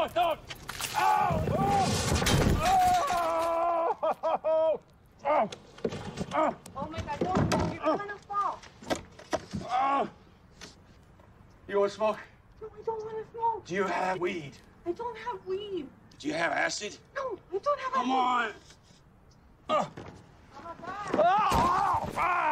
don't! Ow! Oh! Oh! Oh! Oh my God, don't! You're gonna fall. Oh! You want to smoke? No, I don't want to smoke. Do you have weed? I don't have weed. Do you have acid? No, I don't have Come acid. on! Oh my God. Oh! Ah!